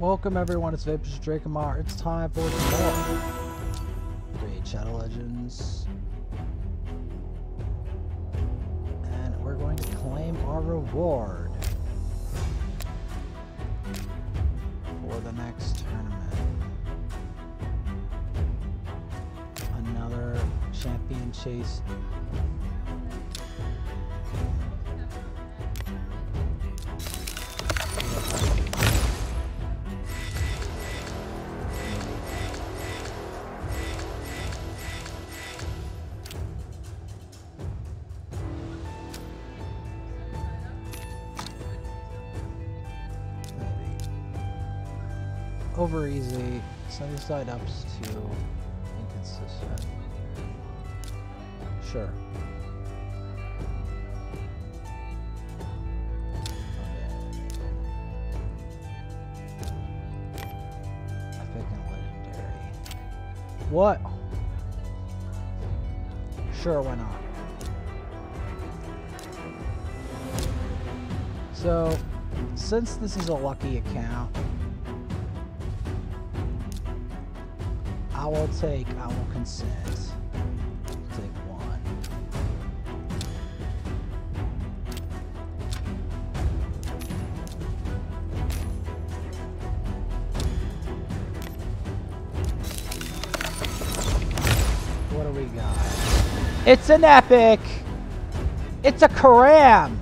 Welcome everyone, it's Vapors Drakemar. It's time for some more Raid Shadow Legends. And we're going to claim our reward for the next tournament. Another champion chase. Over easy, some side ups to inconsistent. Sure. Epic and legendary. What? Sure, why not? So, since this is a lucky account, I will consent. Take one. What do we got? It's an epic! It's a Karam!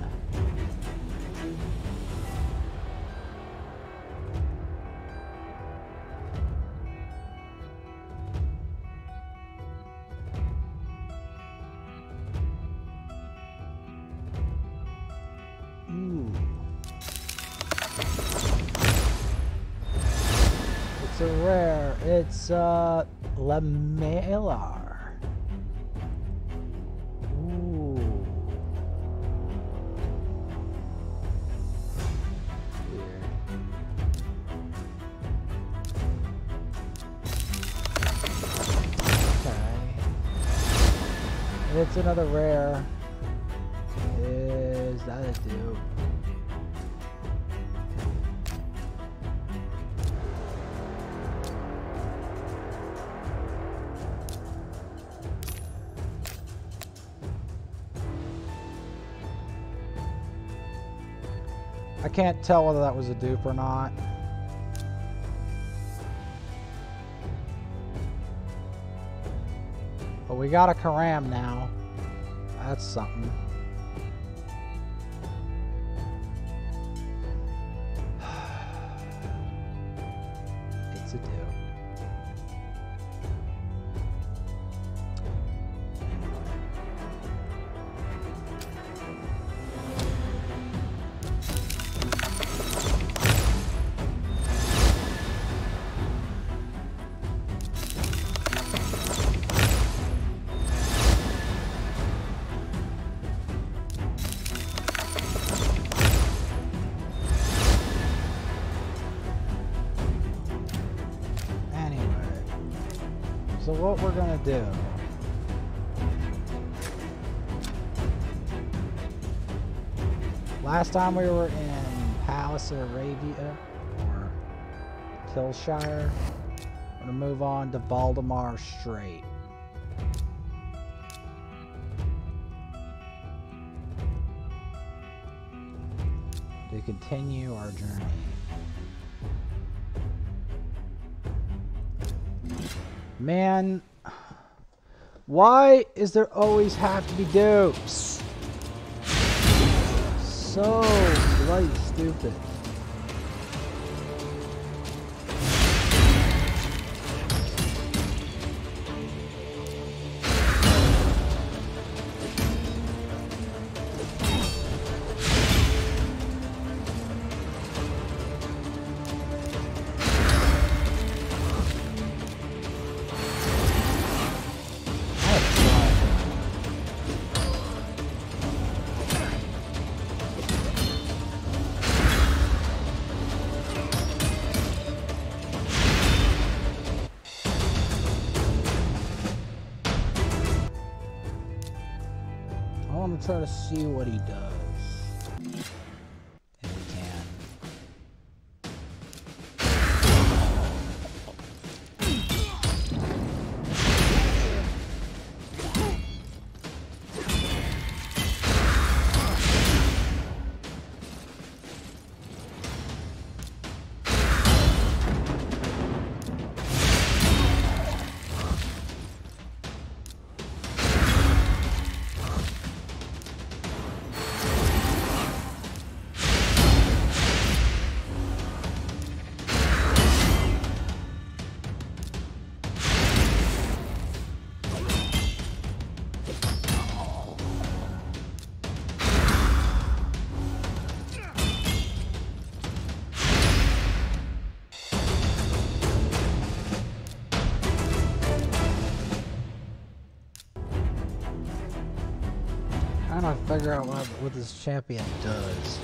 It's a rare. It's Lamellar. Ooh. Weird. Okay. And it's another rare. Is that a dupe? I can't tell whether that was a dupe or not. But we got a Karam now. That's something. It's a dupe. So what we're gonna do, last time we were in Palace of Arabia, or Killshire, we're gonna move on to Valdemar Strait. To continue our journey. Man, why is there always have to be dupes? So bloody stupid. I want to try to see what he does. If we can. trying to figure out what this champion does.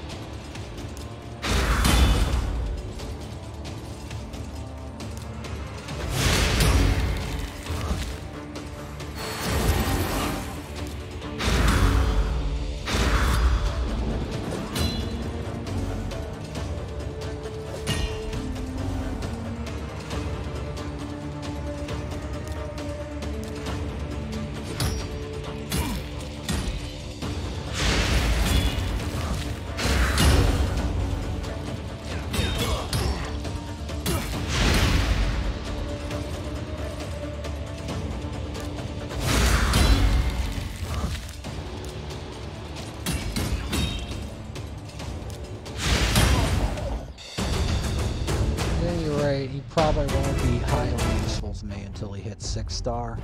He probably won't be highly useful to me until he hits 6-star.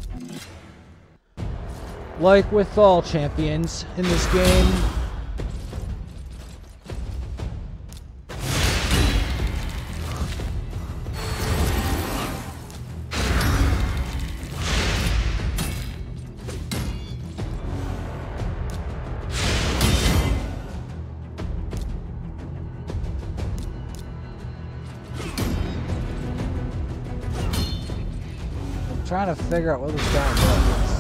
Like with all champions in this game. Trying to figure out what this guy does.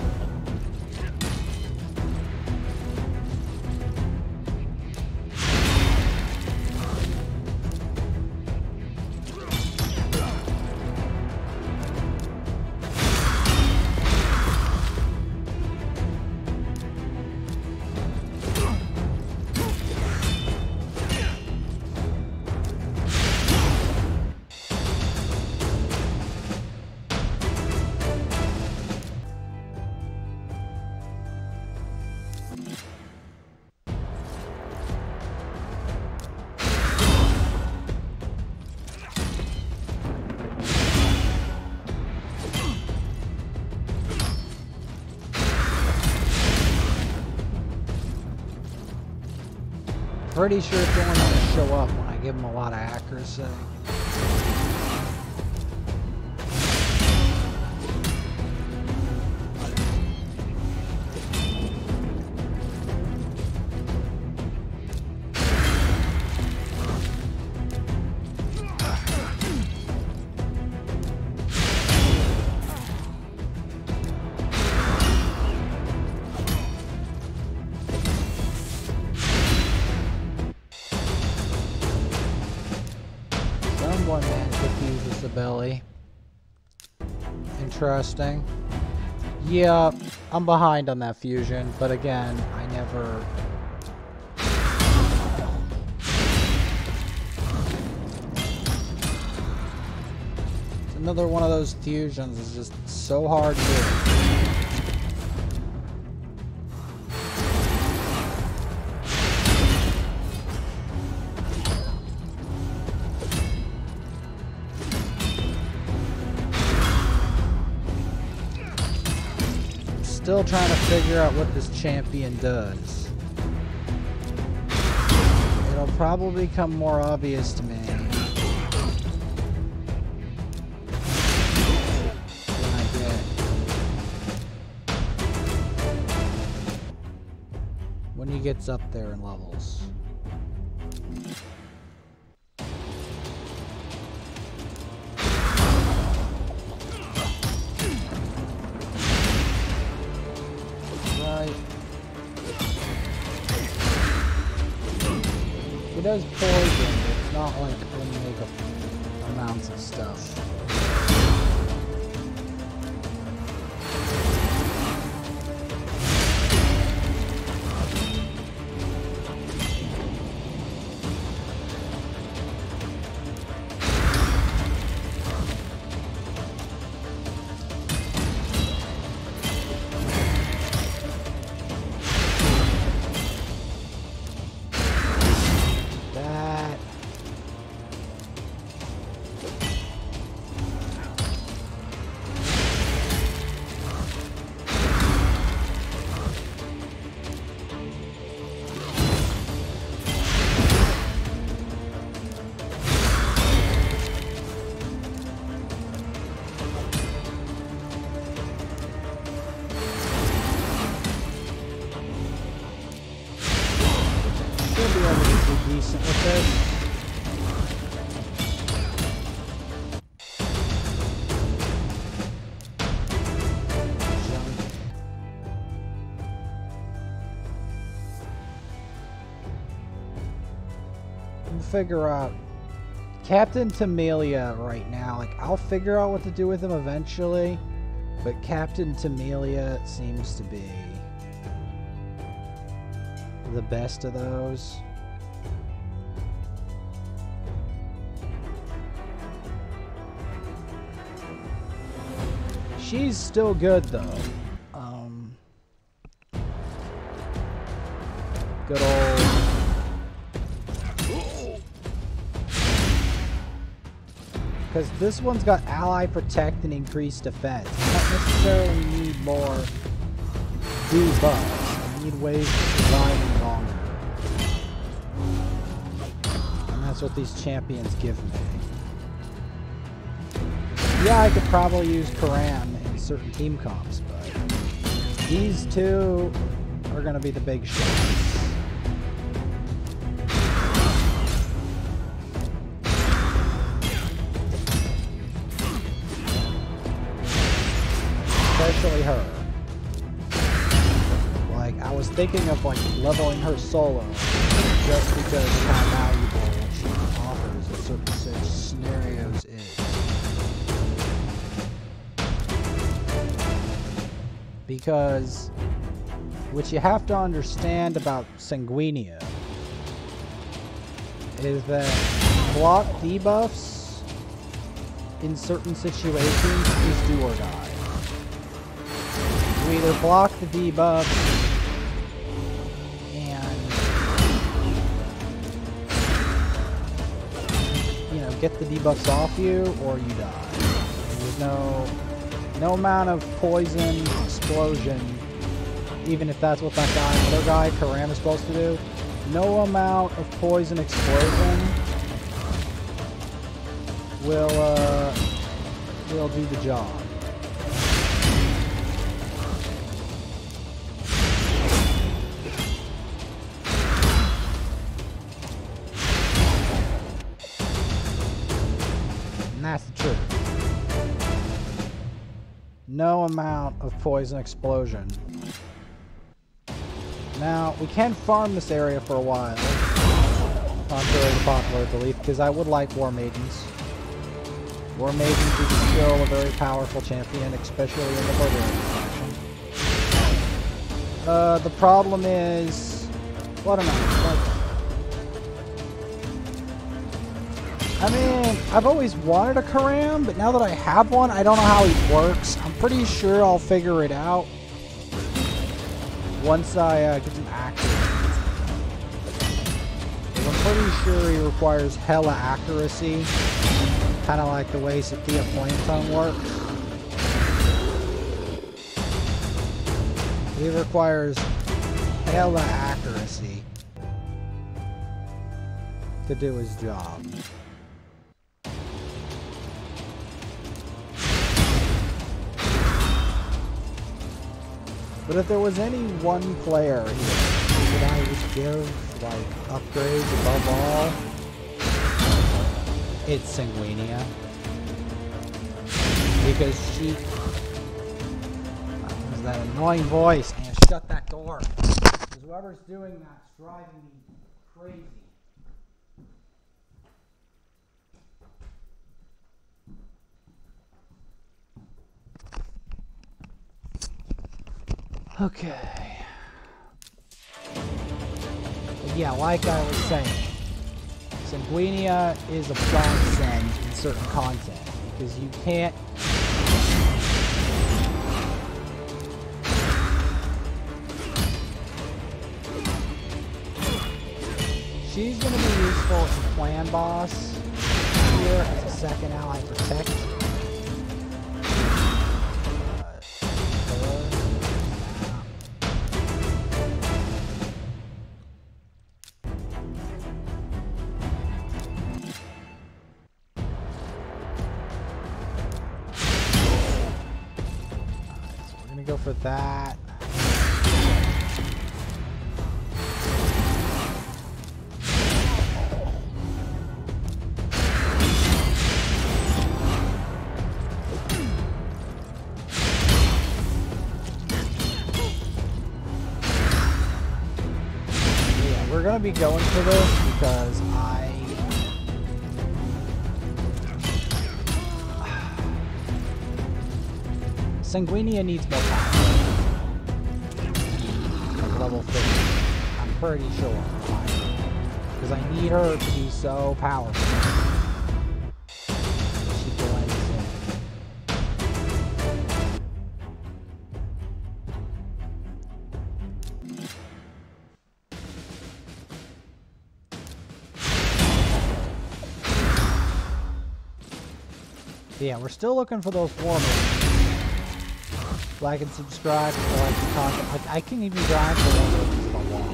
Pretty sure it's only going to show up when I give him a lot of accuracy. Someone man confuses the belly. Interesting. Yeah, I'm behind on that fusion, but again, I never... It's another one of those fusions. It's just so hard to do. Still trying to figure out what this champion does. It'll probably become more obvious to me when I when he gets up there in levels. He does poison, but it's not like when you make amounts of stuff. we'll figure out. Captain Tamelia right now, like, I'll figure out what to do with him eventually, but Captain Tamelia seems to be the best of those. She's still good though. Good old. Because this one's got ally protect and increased defense. You don't necessarily need more debuffs. You need ways to survive longer. And that's what these champions give me. Yeah, I could probably use Karam in certain team comps, but these two are going to be the big shots. Especially her. Like, I was thinking of like leveling her solo just because of how valuable she offers in certain such scenarios is. Because what you have to understand about Sanguinia is that block debuffs in certain situations is do or die. You either block the debuff and, you know, get the debuffs off you, or you die. There's no amount of poison explosion, even if that's what that other guy, Karam, is supposed to do. No amount of poison explosion will do the job. And that's the truth. No amount of poison explosion. Now, we can farm this area for a while, contrary to popular belief, because I would like War Maidens. War Maidens is still a very powerful champion, especially in the Barbarian faction. The problem is, well, I don't know. I mean, I've always wanted a Karam, but now that I have one, I don't know how he works. I'm pretty sure I'll figure it out once I get him active. I'm pretty sure he requires hella accuracy, kind of like the way Sathya Flametongue works. He requires hella accuracy to do his job. But if there was any one player here that I would give, like, upgrades above all, it's Sanguinia. Because she... That was that annoying voice. And shut that door. Because whoever's doing that's driving me crazy. Okay. But yeah, like I was saying, Sanguinia is a godsend in certain content because you can't. She's going to be useful in Clan Boss here as a second ally protect. Go for that. Yeah, we're gonna be going for this because I Sanguinia needs more power. Like level 50. I'm pretty sure. Because I need her to be so powerful. She blends in. Yeah, we're still looking for those warmers. Like and subscribe if you like the content. Like, I can even grind for those if I want.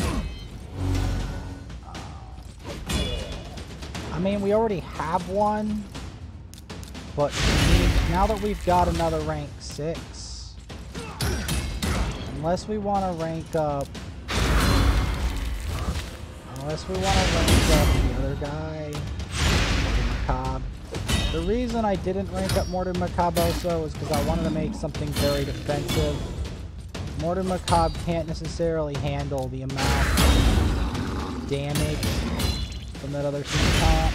I mean, we already have one, but now that we've got another rank 6, unless we want to rank up, the other guy, Morden Macabre. The reason I didn't rank up Morden Macabre also is because I wanted to make something very defensive. Morden Macabre can't necessarily handle the amount of damage from that other team comp.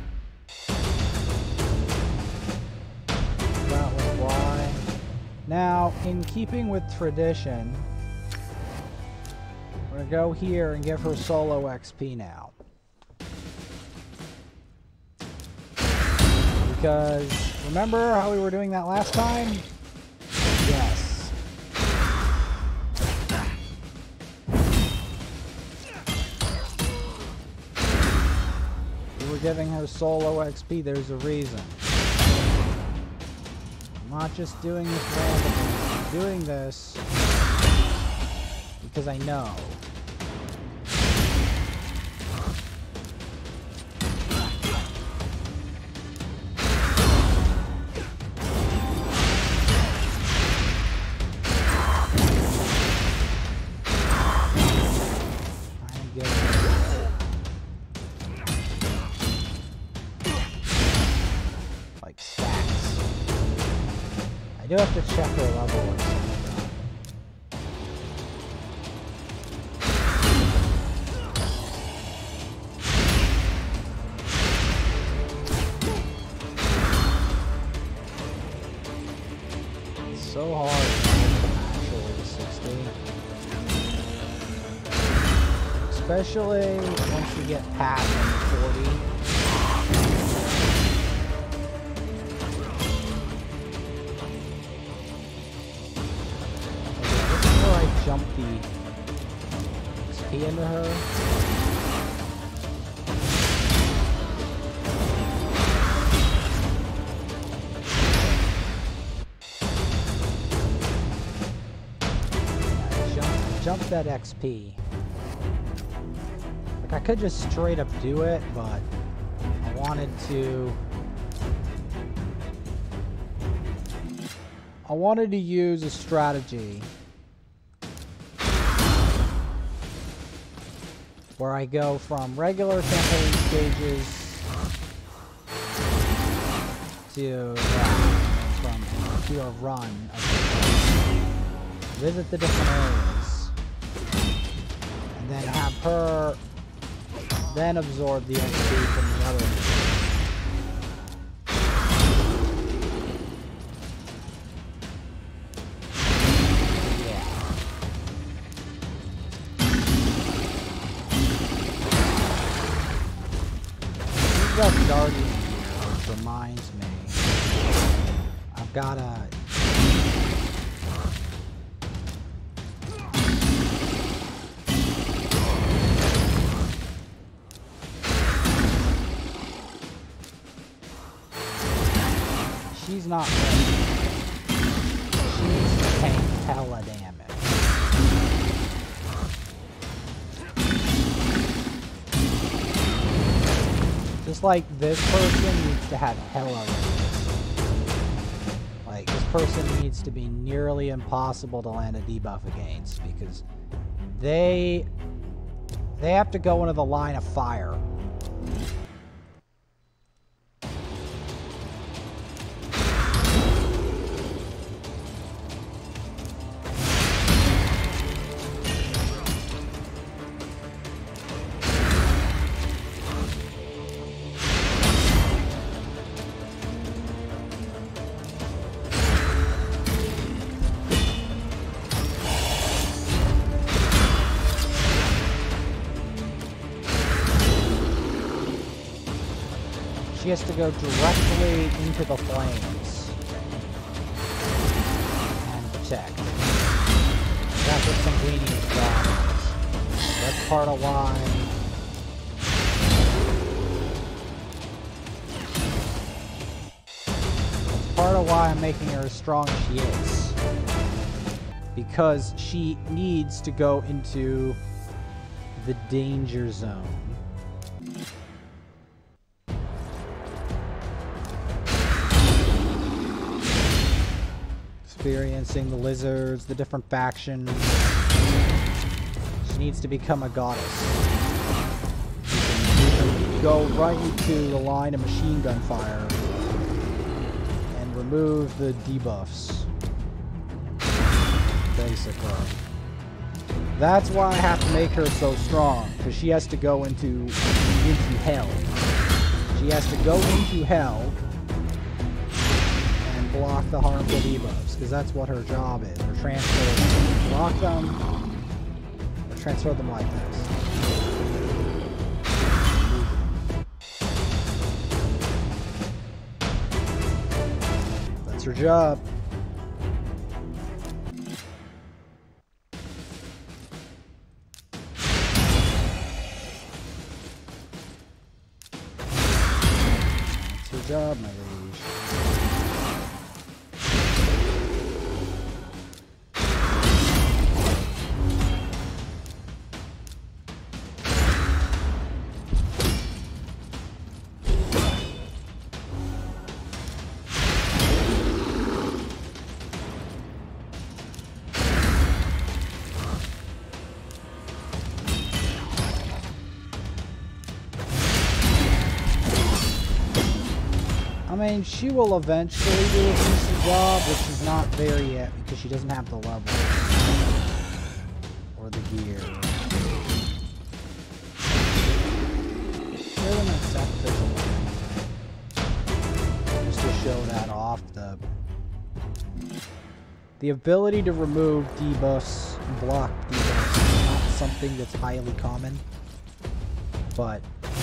That was why. Now, in keeping with tradition, we're going to go here and give her solo XP now. Because, remember how we were doing that last time? Yes. We were giving her solo XP, there's a reason. I'm not just doing this randomly, I'm doing this because I know. I do have to check her level or something. It's so hard to actually 60. Especially once you get past 40. Jump the XP into her. Jump that XP. Like, I could just straight up do it, but I wanted to use a strategy where I go from regular campaign stages to a run. Visit the different areas, and then have her then absorb the XP from the other areas. Guardian, which reminds me, I've gotta. She's not ready. She's taking hella damage. Just like this person needs to have hella resist. Like, this person needs to be nearly impossible to land a debuff against, because they have to go into the line of fire. She has to go directly into the flames and protect. That's what Sanguini's job is. That's part of why I'm making her as strong as she is. Because she needs to go into the danger zone. Experiencing the lizards, the different factions. She needs to become a goddess. You can go right into the line of machine gun fire and remove the debuffs. Basically. That's why I have to make her so strong, because she has to go into hell. She has to go into hell and block the harmful debuffs, because that's what her job is. Or transfer, block them, or transfer them like this. That's her job. Good job, my liege. I mean, she will eventually do a decent job, but she's not there yet because she doesn't have the level or the gear. Really not sacrificial line. Just to show that off. The ability to remove debuffs and block debuffs is not something that's highly common, but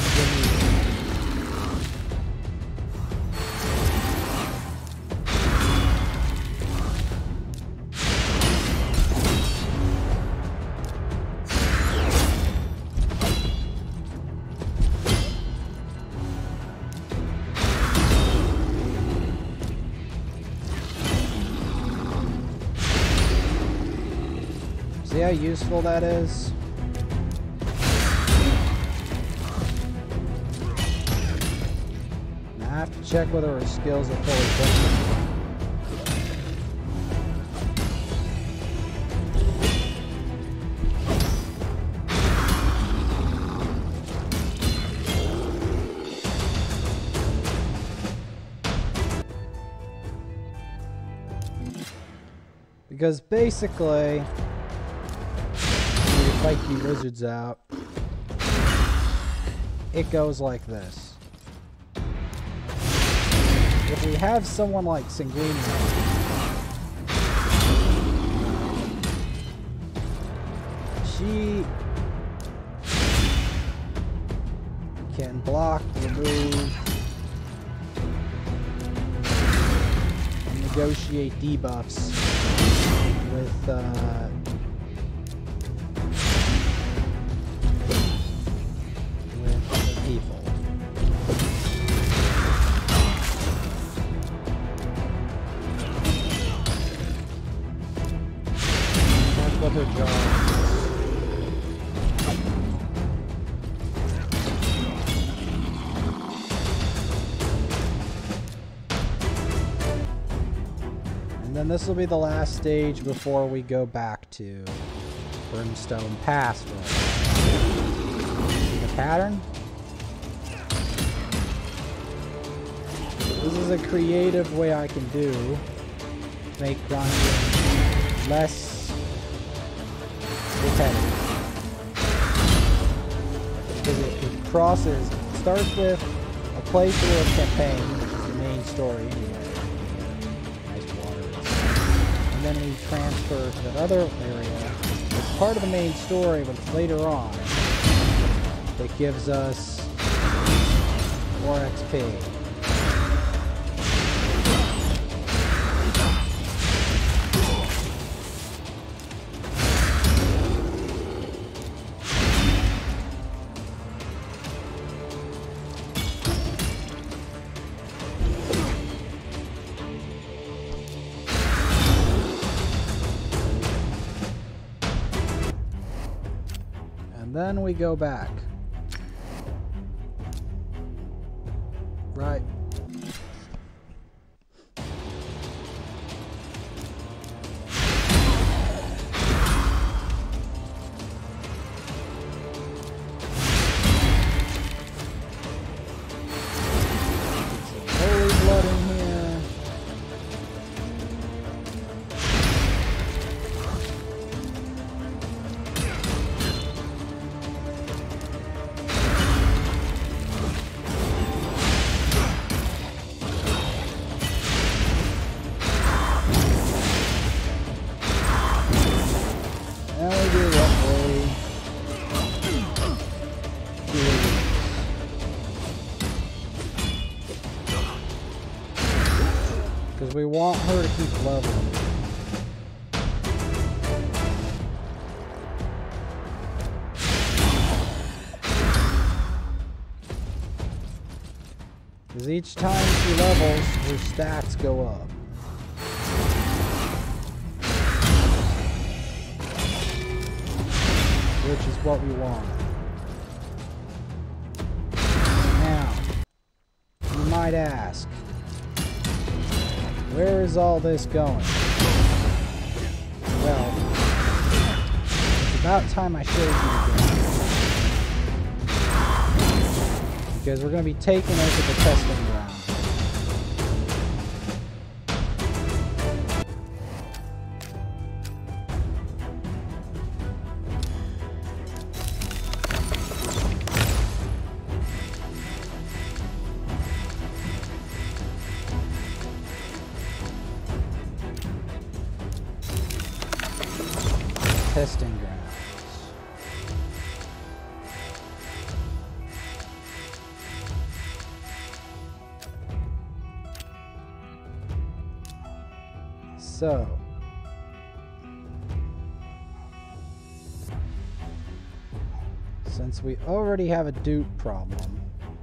see how useful that is? Now I have to check whether her skills are fully functional. Because basically, fight the lizards out, it goes like this. If we have someone like Sanguini, she can block, remove, and negotiate debuffs with people. That's what her job is. And then this will be the last stage before we go back to Brimstone Pass. See the pattern? This is a creative way I can do to make grinding less repetitive. Because it crosses, it starts with a playthrough of campaign, which is the main story anyway. Nice water. And then we transfer to that other area. It's part of the main story, but it's later on. That gives us more more XP. Then we go back. Right. Holy blood in here. Because we want her to keep leveling. Because each time she levels, her stats go up. Which is what we want. Now, you might ask, where is all this going? Well, it's about time I showed you the game. Because we're going to be taking over the testing ground. Testing grounds. So, since we already have a dupe problem,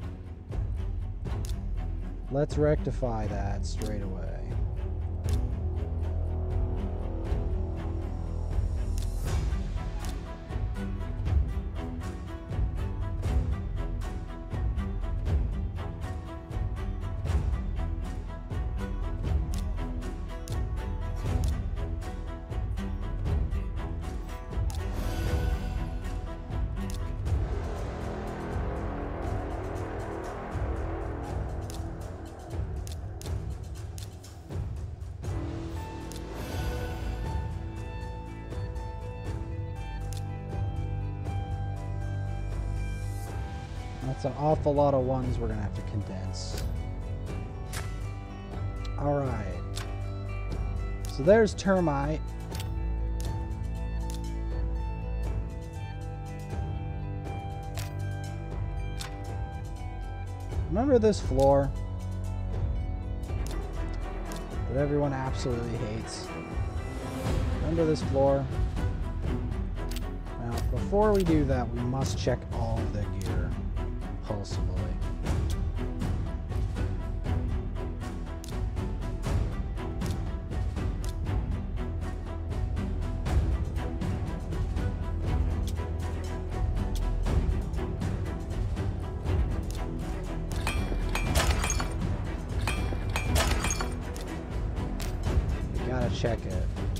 let's rectify that straight away. That's an awful lot of ones we're going to have to condense. Alright. So there's Termite. Remember this floor that everyone absolutely hates? Remember this floor? Now, before we do that, we must check all of the gear pulsively. You gotta check it.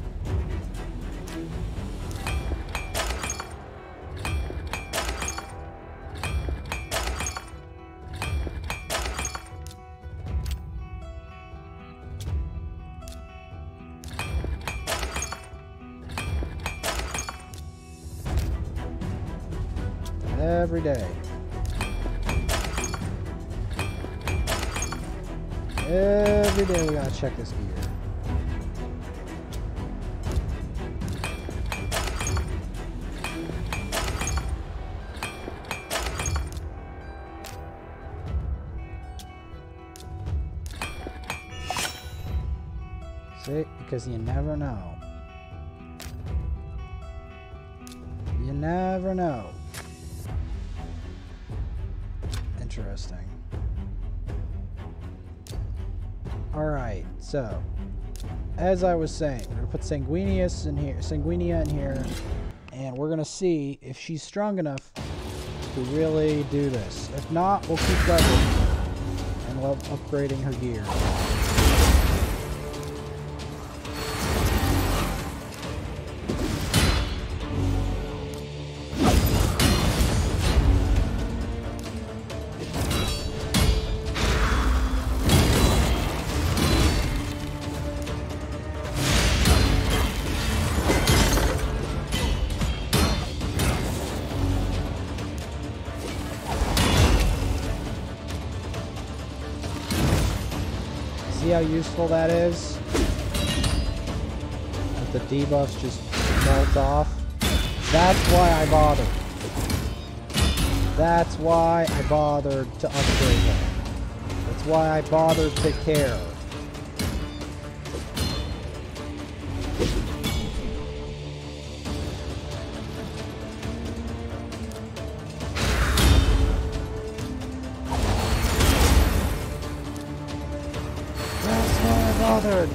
Every day. Every day we gotta check this gear. See? Because you never know. You never know. Interesting. Alright, so as I was saying, we're gonna put Sanguinius in here, Sanguinia in here, and we're gonna see if she's strong enough to really do this. If not, we'll keep leveling and upgrading her gear. See how useful that is? That the debuffs just melt off. That's why I bothered. That's why I bothered to upgrade her. That's why I bothered to care. Bothered.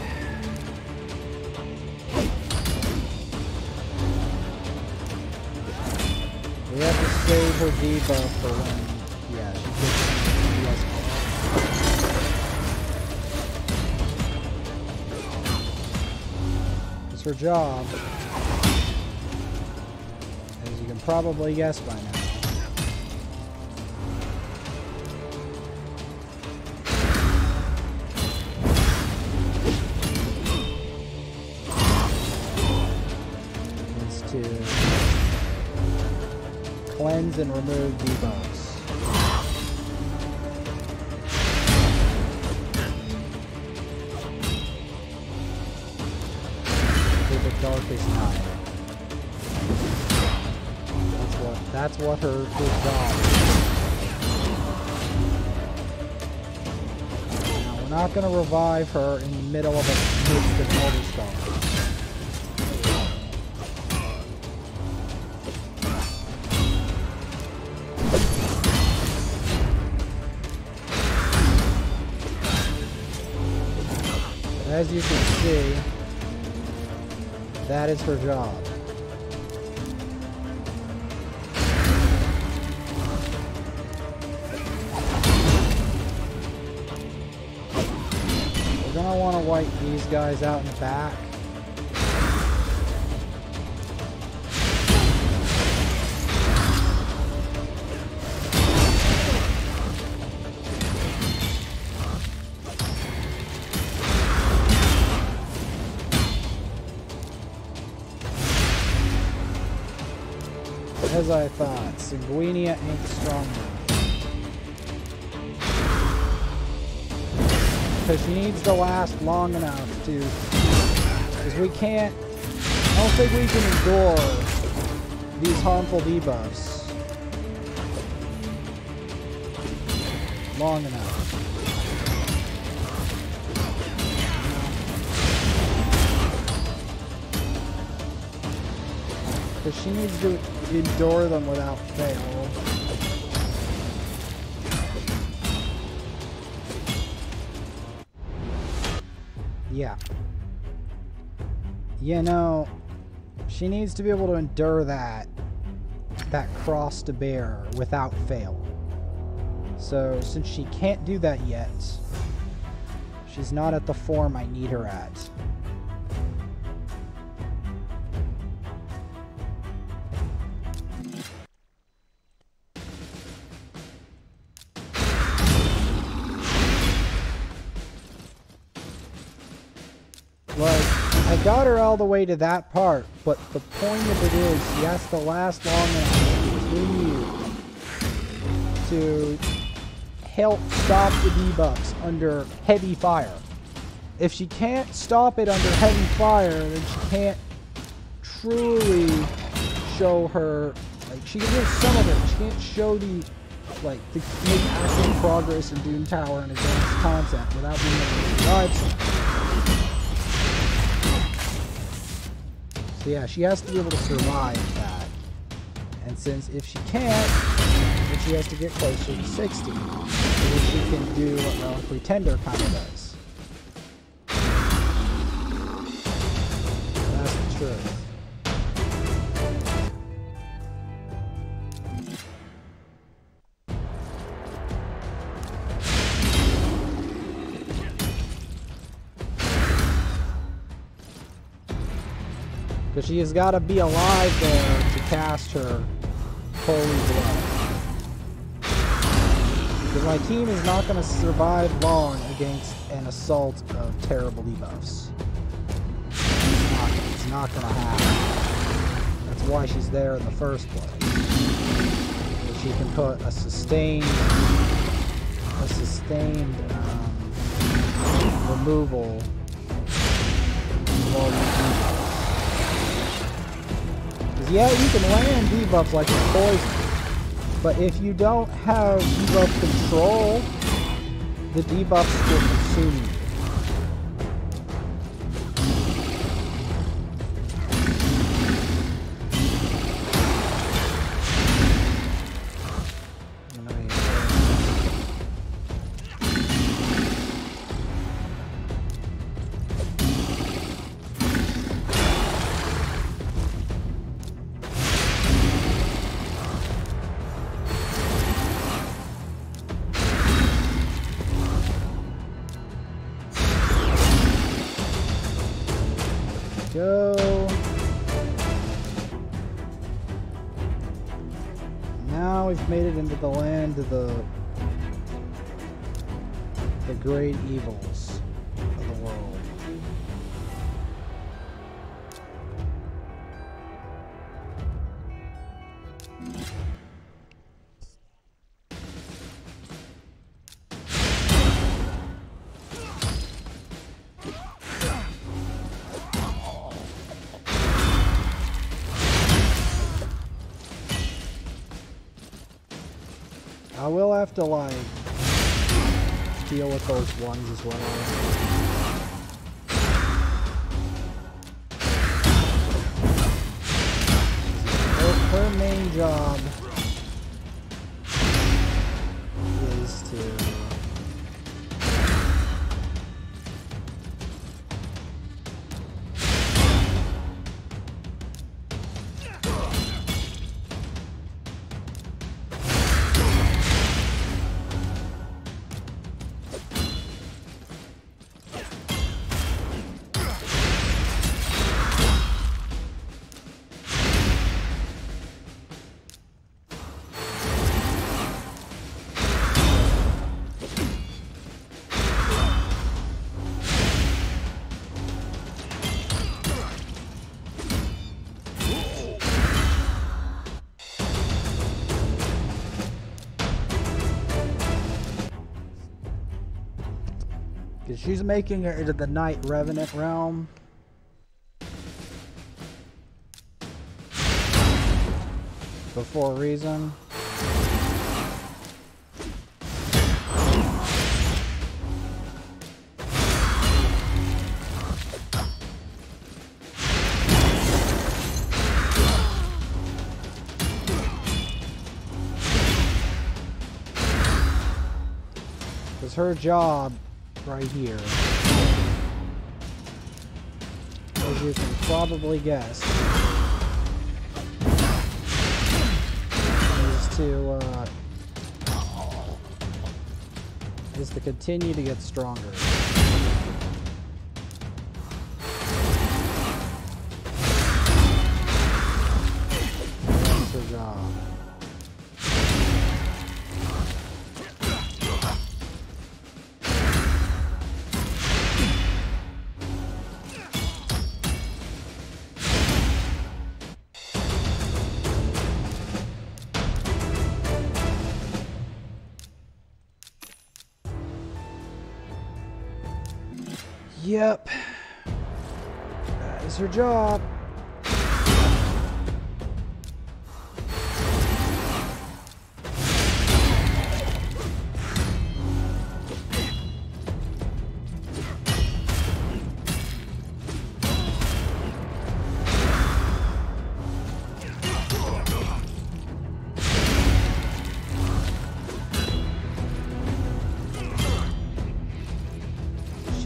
We have to save her debuff for when, yeah, she gets some. It's her job, as you can probably guess by now. To cleanse and remove debuffs. To the darkest night. That's what her job is. Now we're not gonna revive her in the middle of a midst of Elder Star. As you can see, that is her job. We're gonna want to wipe these guys out in the back. As I thought, Sanguinia ain't strong enough. Because she needs to last long enough to... Because we can't... I don't think we can endure these harmful debuffs long enough. Because she needs to endure them without fail. Yeah. You know, she needs to be able to endure that cross to bear without fail. So, since she can't do that yet, she's not at the form I need her at. Like, I got her all the way to that part, but the point of it is she has to last long enough to help stop the debuffs under heavy fire. If she can't stop it under heavy fire, then she can't truly show her, like, she can do some of it, she can't show the, like, to make actual progress in Doom Tower and advanced content without being able to survive something. So yeah, she has to be able to survive that. And since if she can't, then she has to get closer to 60. So that she can do what Relic Pretender kind of does. That's the truth. Because she has got to be alive there to cast her Holy Blood. Because my team is not going to survive long against an assault of terrible debuffs. It's not going to happen. That's why she's there in the first place. So she can put a sustained removal while you debuff. Because yeah, you can land debuffs like it's poison. But if you don't have debuff control, the debuffs will consume you. Go. Now we've made it into the land of the great evils of the world. I will have to, like, deal with those ones as well. Her main job is to... She's making it into the Night Revenant realm. For a reason. Because her job right here, as you can probably guess, is to continue to get stronger. That's her job. Yep, that is her job.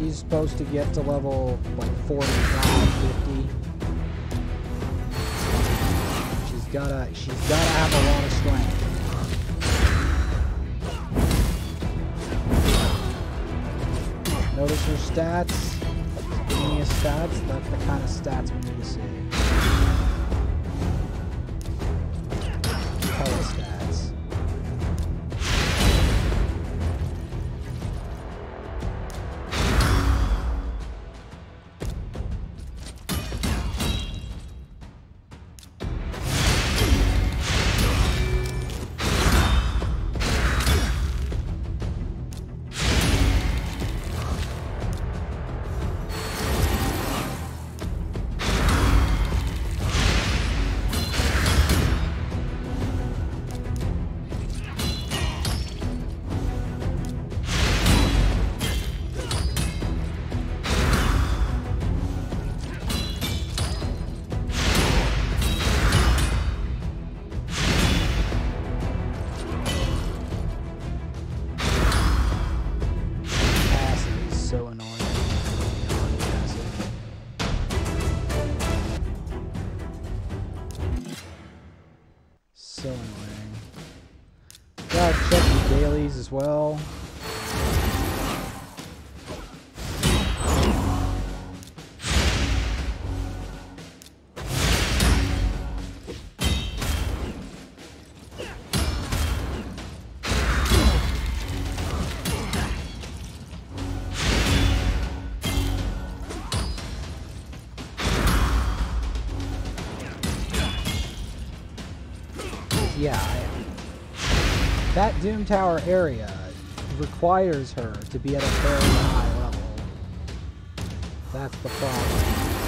She's supposed to get to level like 45, 50. She's gotta have a lot of strength. Notice her stats. Genius stats. That's the kind of stats we need to see. Color stats. So annoying. Gotta check the dailies as well. Yeah, that Doom Tower area requires her to be at a very high level. That's the problem.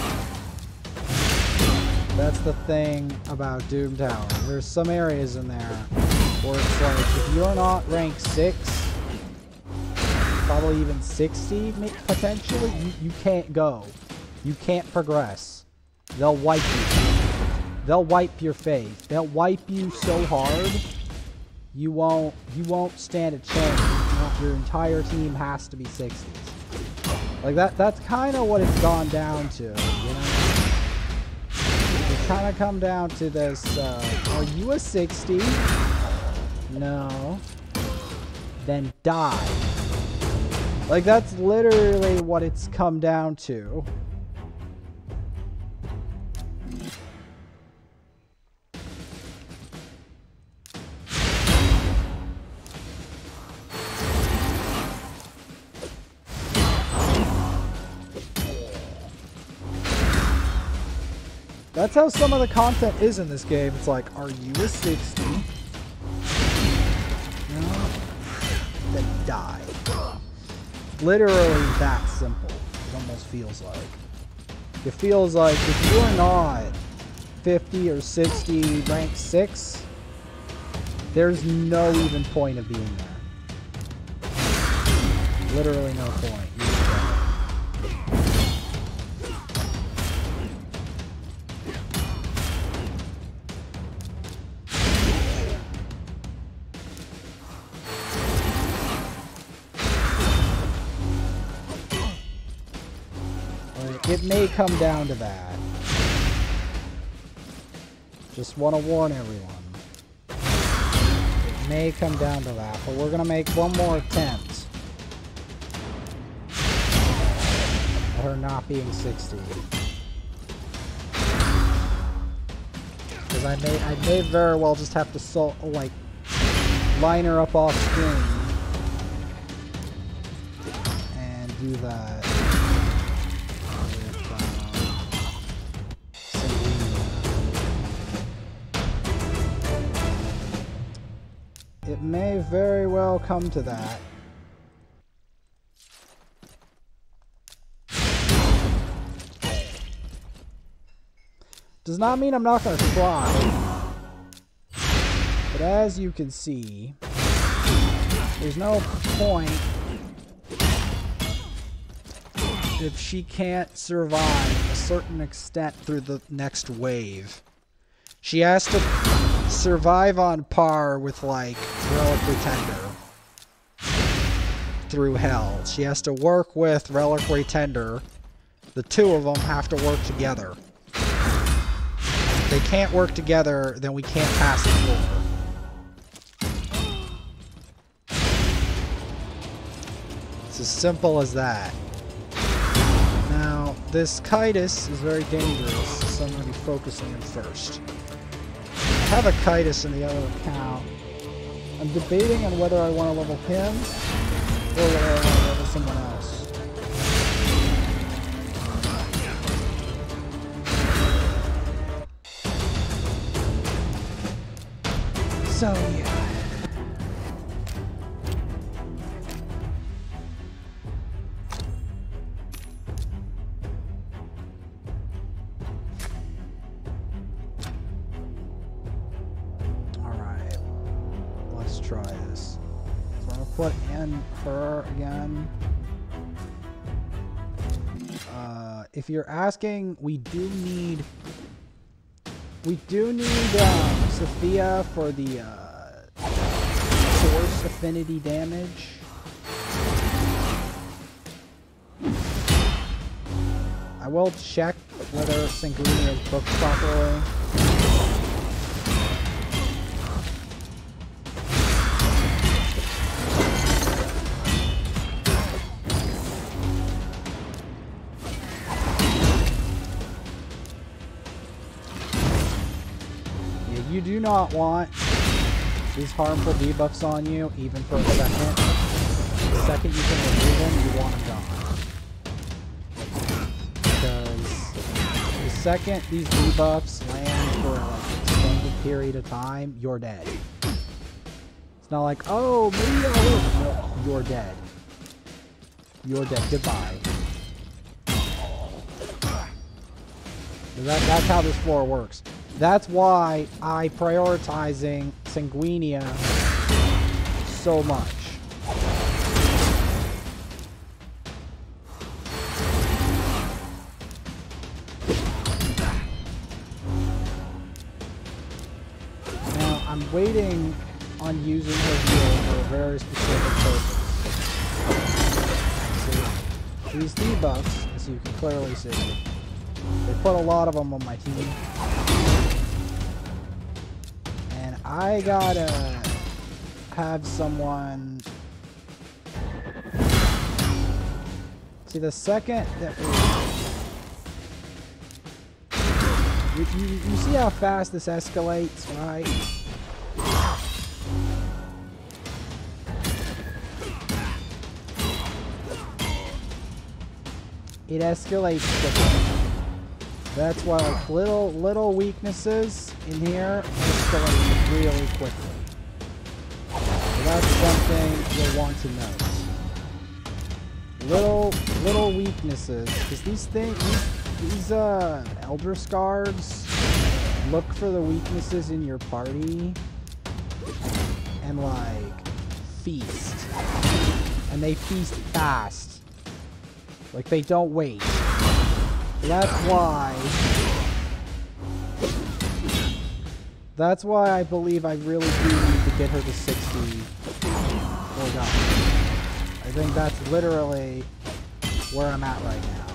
That's the thing about Doom Tower. There's some areas in there where it's like, if you're not ranked 6, probably even 60, potentially, you can't go. You can't progress. They'll wipe you. They'll wipe your face. They'll wipe you so hard, you won't stand a chance. Your entire team has to be 60s. Like that's kind of what it's gone down to, you know? It's kind of come down to this, are you a 60? No. Then die. Like that's literally what it's come down to. That's how some of the content is in this game. It's like, are you a 60? No. Then die. Literally that simple. It almost feels like. It feels like if you're not 50 or 60 rank 6, there's no even point of being there. Literally no point. It may come down to that. Just want to warn everyone. It may come down to that, but we're gonna make one more attempt at her not being 60. Because I may very well just have to like line her up off screen and do that. It may very well come to that. Does not mean I'm not going to try. But as you can see, there's no point if she can't survive a certain extent through the next wave. She has to survive on par with, like, Relic Pretender through hell. She has to work with Reliquary Tender. The two of them have to work together. If they can't work together, then we can't pass the floor. It's as simple as that. Now, this Chitus is very dangerous, so I'm going to be focusing him first. I have a Chitus in the other account. I'm debating on whether I want to level him or whether I want to level someone else. So, yeah. Alright. Let's try this. So I'm going to put in her again. If you're asking, we do need Sophia for the source affinity damage. I will check whether Sanguinia is booked properly. You do not want these harmful debuffs on you, even for a second. The second you can remove them, you want them gone. Because the second these debuffs land for an extended period of time, you're dead. It's not like, oh, maybe I'll live. No, you're dead. You're dead. Goodbye. That's how this floor works. That's why I'm prioritizing Sanguinia so much. Now, I'm waiting on using her heal for a very specific purpose. See, these debuffs, as you can clearly see, they put a lot of them on my team. I gotta have someone. See, the second that you see how fast this escalates, right? It escalates quickly. That's why, like, little weaknesses in here escalate really quickly. So that's something you'll want to note. Little weaknesses, because these Elder Scarves look for the weaknesses in your party and, like, feast. And they feast fast. Like, they don't wait. That's why I believe I really do need to get her to 60 or die. I think that's literally where I'm at right now.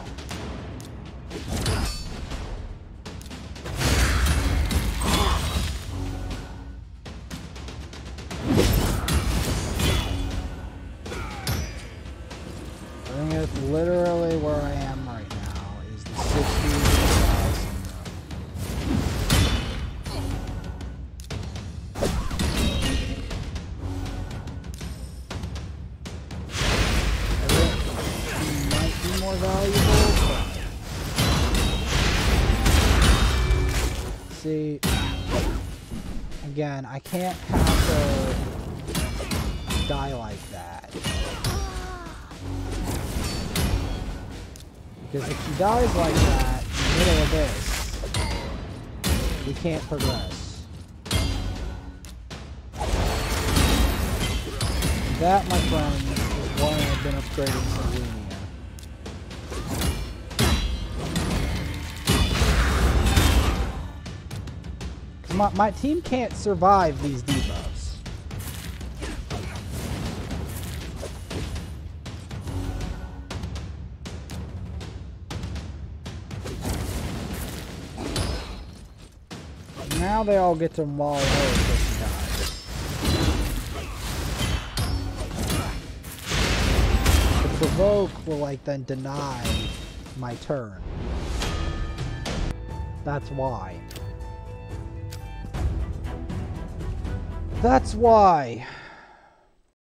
I think that's literally where I am right now, is the 60,000. More valuable, but see, again, I can't have her die like that, because if she dies like that in the middle of this, we can't progress. That, my friends, is why I've been upgrading Sanguinia. My team can't survive these debuffs. now they all get to maul over this guy. The provoke will like then deny my turn. That's why. That's why.